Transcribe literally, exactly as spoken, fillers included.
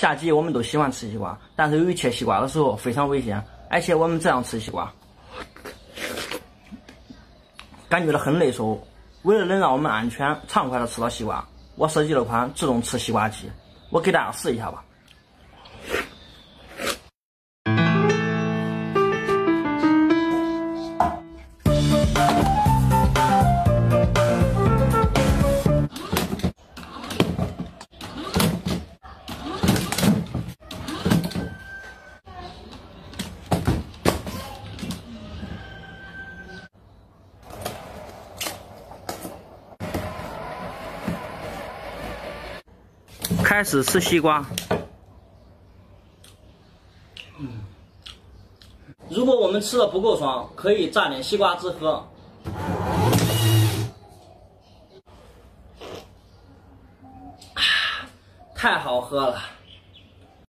夏季我们都喜欢吃西瓜，但是由于切西瓜的时候非常危险，而且我们这样吃西瓜，感觉到很累受。为了能让我们安全畅快的吃到西瓜，我设计了款自动吃西瓜机，我给大家试一下吧。开始吃西瓜。嗯，如果我们吃的不够爽，可以榨点西瓜汁喝。啊，太好喝了。